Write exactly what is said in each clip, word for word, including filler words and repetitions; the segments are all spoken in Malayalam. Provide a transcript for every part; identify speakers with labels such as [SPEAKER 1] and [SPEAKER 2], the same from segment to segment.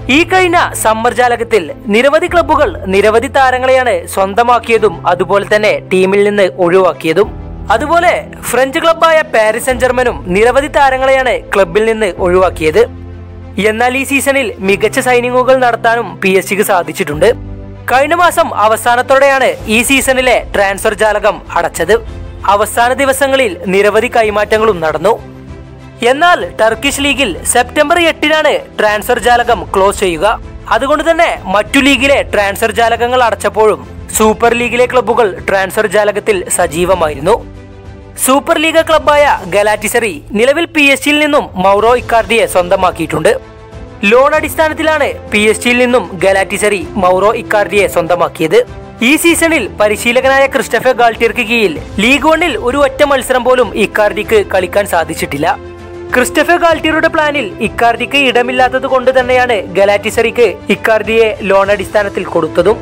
[SPEAKER 1] ഈ കഴിഞ്ഞ സമ്മർ ജാലകത്തിൽ നിരവധി ക്ലബ്ബുകൾ നിരവധി താരങ്ങളെയാണ് സ്വന്തമാക്കിയതും അതുപോലെ തന്നെ ടീമിൽ നിന്ന് ഒഴിവാക്കിയതും. അതുപോലെ ഫ്രഞ്ച് ക്ലബ്ബായ പാരീസ് സെന്റ് ജർമ്മനും നിരവധി താരങ്ങളെയാണ് ക്ലബിൽ നിന്ന് ഒഴിവാക്കിയത്. എന്നാൽ ഈ സീസണിൽ മികച്ച സൈനിങ്ങുകൾ നടത്താനും പി എസ് ജിക്ക് സാധിച്ചിട്ടുണ്ട്. കഴിഞ്ഞ മാസം അവസാനത്തോടെയാണ് ഈ സീസണിലെ ട്രാൻസ്ഫർ ജാലകം അടച്ചത്. അവസാന ദിവസങ്ങളിൽ നിരവധി കൈമാറ്റങ്ങളും നടന്നു. എന്നാൽ ടർക്കിഷ് ലീഗിൽ സെപ്റ്റംബർ എട്ടിനാണ് ട്രാൻസ്ഫർ ജാലകം ക്ലോസ് ചെയ്യുക. അതുകൊണ്ട് തന്നെ മറ്റു ലീഗിലെ ട്രാൻസ്ഫർ ജാലകങ്ങൾ അടച്ചപ്പോഴും സൂപ്പർ ലീഗിലെ ക്ലബ്ബുകൾ ട്രാൻസ്ഫർ ജാലകത്തിൽ സജീവമായിരുന്നു. സൂപ്പർ ലീഗ് ക്ലബ്ബായ ഗലാറ്റിസറി നിലവിൽ പി എസ് ജിയിൽ നിന്നും മൗറോ ഇക്കാർഡിയെ സ്വന്തമാക്കിയിട്ടുണ്ട്. ലോൺ അടിസ്ഥാനത്തിലാണ് പി എസ് ജിയിൽ നിന്നും ഗലാറ്റിസറി മൗറോ ഇക്കാർഡിയെ സ്വന്തമാക്കിയത്. ഈ സീസണിൽ പരിശീലകനായ ക്രിസ്റ്റഫർ ഗാൾട്ടിയർക്ക് കീഴിൽ ലീഗ് വണ്ണിൽ ഒരു ഒറ്റ മത്സരം പോലും ഇക്കാർഡിക്ക് കളിക്കാൻ സാധിച്ചിട്ടില്ല. ക്രിസ്റ്റഫർ ഗാൾട്ടിയറുടെ പ്ലാനിൽ ഇക്കാർഡിക്ക് ഇടമില്ലാത്തത് കൊണ്ട് തന്നെയാണ് ഗലാറ്റിസറിക്ക് ഇക്കാർഡിയെ ലോൺ അടിസ്ഥാനത്തിൽ കൊടുത്തതും.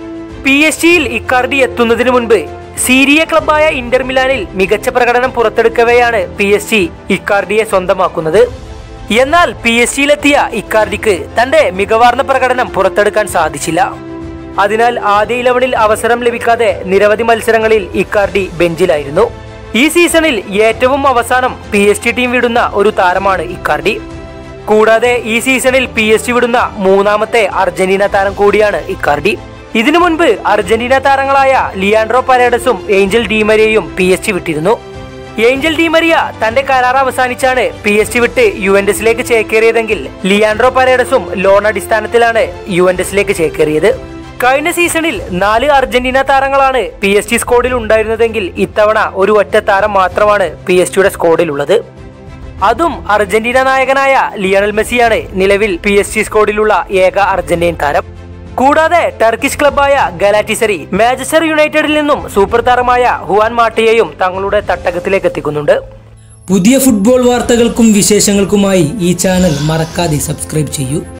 [SPEAKER 1] പി എസ് ജിയിൽ ഇക്കാർഡി എത്തുന്നതിന് മുൻപ് സീരിയ ക്ലബ്ബായ ഇന്റർ മിലാനിൽ മികച്ച പ്രകടനം പുറത്തെടുക്കവെയാണ് പി എസ് ജി ഇക്കാർഡിയെ സ്വന്തമാക്കുന്നത്. എന്നാൽ പി എസ് ജിയിലെത്തിയ ഇക്കാർഡിക്ക് തന്റെ മികവാർന്ന പ്രകടനം പുറത്തെടുക്കാൻ സാധിച്ചില്ല. അതിനാൽ ആദ്യ ഇലവനിൽ അവസരം ലഭിക്കാതെ നിരവധി മത്സരങ്ങളിൽ ഇക്കാർഡി ബെഞ്ചിലായിരുന്നു. ഈ സീസണിൽ ഏറ്റവും അവസാനം പി എസ് ജി ടീം വിടുന്ന ഒരു താരമാണ് ഇക്കാർഡി. കൂടാതെ ഈ സീസണിൽ പി എസ് ജി വിടുന്ന മൂന്നാമത്തെ അർജന്റീന താരം കൂടിയാണ് ഇക്കാർഡി. ഇതിനു മുൻപ് അർജന്റീന താരങ്ങളായ ലിയാൻഡ്രോ പരേഡസും ഏഞ്ചൽ ഡിമരിയയും പി എസ് ജി വിട്ടിരുന്നു. ഏഞ്ചൽ ഡിമരിയ തന്റെ കരാർ അവസാനിച്ചാണ് പി എസ് ജി വിട്ട് യുവന്റസിലേക്ക് ചേക്കേറിയതെങ്കിൽ ലിയാൻഡ്രോ പരേഡസും ലോൺ അടിസ്ഥാനത്തിലാണ് യുവന്റസിലേക്ക് ചേക്കേറിയത്. കഴിഞ്ഞ സീസണിൽ നാല് അർജന്റീന താരങ്ങളാണ് പി എസ് ജി സ്ക്വാഡിൽ ഉണ്ടായിരുന്നതെങ്കിൽ ഇത്തവണ ഒരു ഒറ്റ താരം മാത്രമാണ് പി എസ് ജിയുടെ സ്ക്വാഡിലുള്ളത്. അതും അർജന്റീന നായകനായ ലിയണൽ മെസ്സിയാണ് നിലവിൽ പി എസ് ജി സ്ക്വാഡിലുള്ള ഏക അർജന്റീൻ താരം. കൂടാതെ ടർക്കിഷ് ക്ലബ്ബായ ഗലാറ്റിസറി മാഞ്ചസ്റ്റർ യുണൈറ്റഡിൽ നിന്നും സൂപ്പർ താരമായ ഹുവാൻ മാട്ടിയെയും തങ്ങളുടെ തട്ടകത്തിലേക്ക് എത്തിക്കുന്നുണ്ട്.
[SPEAKER 2] പുതിയ ഫുട്ബോൾ വാർത്തകൾക്കും വിശേഷങ്ങൾക്കുമായി ഈ ചാനൽ മറക്കാതെ സബ്സ്ക്രൈബ് ചെയ്യൂ.